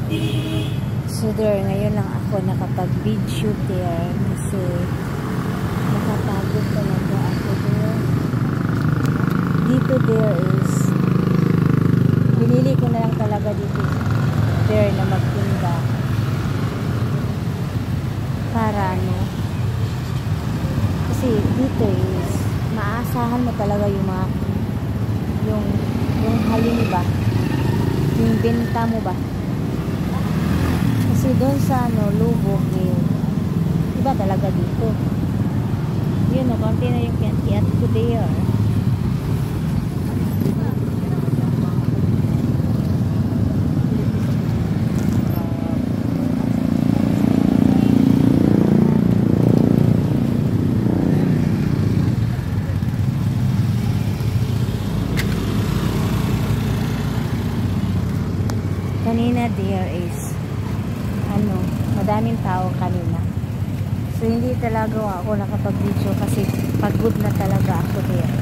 So there, ngayon lang ako nakapag-video there kasi nakapagod talaga ako there. Dito there is pinili ko na lang talaga dito there na magtinda para ano, kasi dito is maasahan mo talaga yung mga yung halin ba, yung benta mo ba, kasi doon sa ano lubog eh, iba talaga dito. Yun o, konti na yung kiat ko there. Kanina there is ano, madaming tao kanina. So hindi talaga ako nakapag-video kasi pagod na talaga ako there.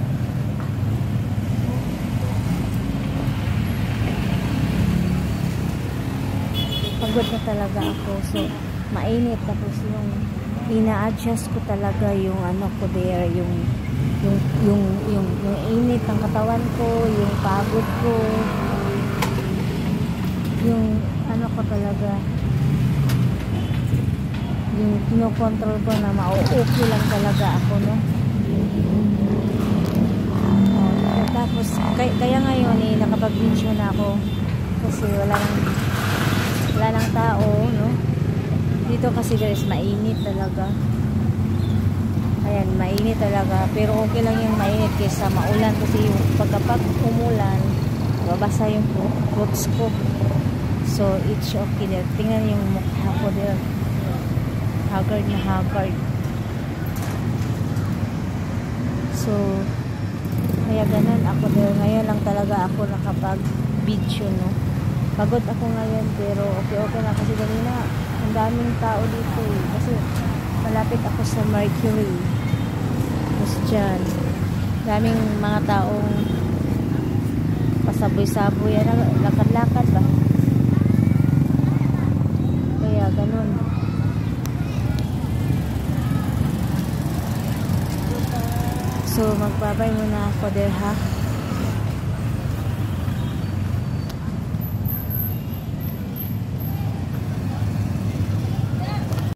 Pagod na talaga ako. So mainit, tapos yung ina-adjust ko talaga yung ano ko there, yung init ng katawan ko, yung pagod ko, yung ano ko talaga, yung kinokontrol ko na okay lang talaga ako, no? Tapos kaya ngayon eh nakapag-video na ako kasi wala nang tao, no? Dito kasi guys mainit talaga. Ayan, mainit talaga, pero okay lang yung mainit kaysa maulan, kasi yung pagkapag umulan babasa yung clothes ko. So, it's okay there. Tingnan yung mukha ko there. Haggard na haggard. So, kaya ganun ako there. Ngayon lang talaga ako nakapag-video, no? Pagod ako ngayon, pero okay na kasi ganina. Ang daming tao dito eh. Kasi malapit ako sa Mercury. Tapos dyan, daming mga taong pasaboy-saboy. Lakad-lakad ba? Ganun. So magbabay muna ako there, ha.